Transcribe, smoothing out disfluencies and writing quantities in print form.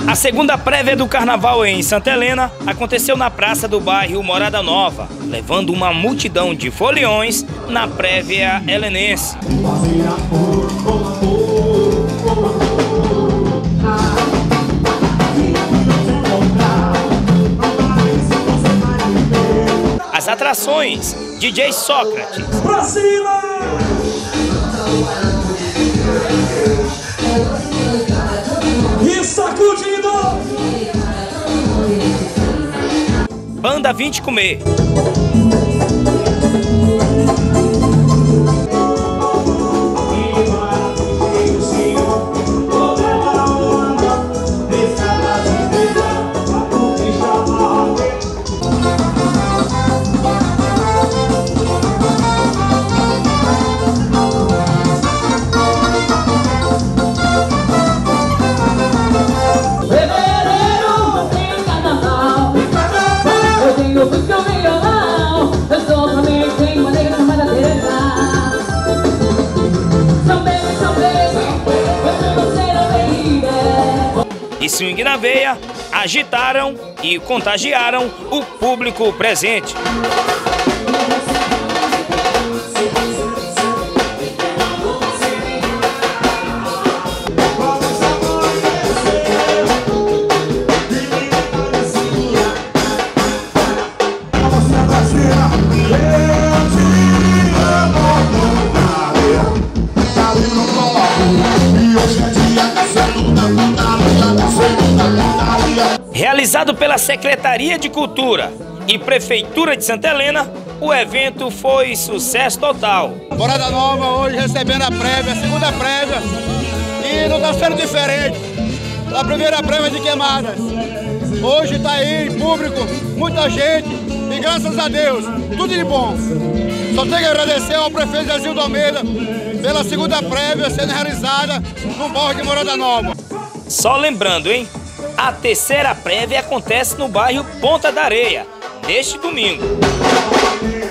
A segunda prévia do carnaval em Santa Helena aconteceu na praça do bairro Morada Nova, levando uma multidão de foliões na prévia helenense. As atrações: DJ Sócrates, pra cima! E sacudindo! Banda Vim Te Comer, e Swing na Veia agitaram e contagiaram o público presente. Realizado pela Secretaria de Cultura e Prefeitura de Santa Helena, o evento foi sucesso total. Morada Nova hoje recebendo a prévia, a segunda prévia, e não está sendo diferente da primeira prévia de Queimadas. Hoje está aí em público, muita gente, e graças a Deus, tudo de bom. Só tenho que agradecer ao prefeito Zezildo Almeida pela segunda prévia sendo realizada no bairro de Morada Nova. Só lembrando, hein? A terceira prévia acontece no bairro Ponta da Areia, neste domingo.